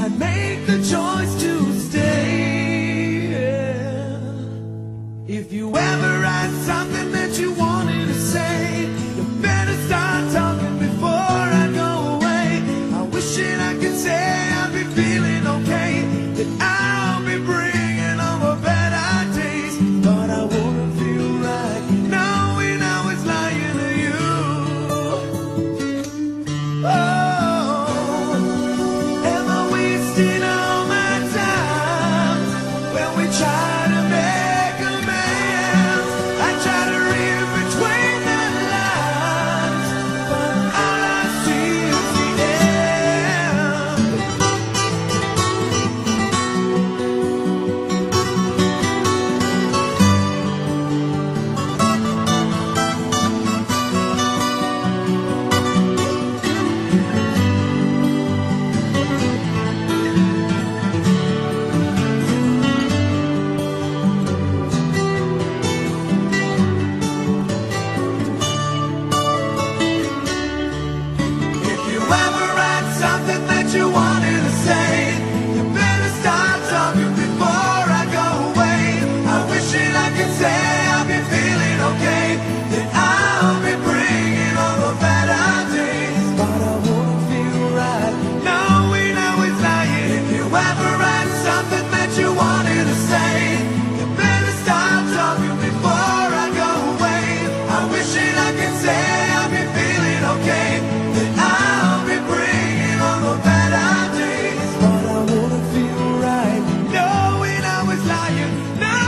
I'd make the choice to stay. If you ever had something that you wanted to say, you better start talking before I go away. I wish that I could say I'll be feeling okay, that I'll be bringing over better days, but I wouldn't feel right knowing I was lying to you. Oh, am I wasting all my time when we try to make amends? I try to read between the lines, but all I see is the end. If you ever had something that you wanted to say, you better start talking before I go away. I wish that I could say I'll be feeling okay, that I'll be bringing over better days, but I wouldn't feel right knowing I was lying. If you ever had something that you wanted to say, you better start talking before I go away. I wish that I could say I'll be feeling okay, that I'll be bringing over better days, but I wouldn't feel right knowing I was lying.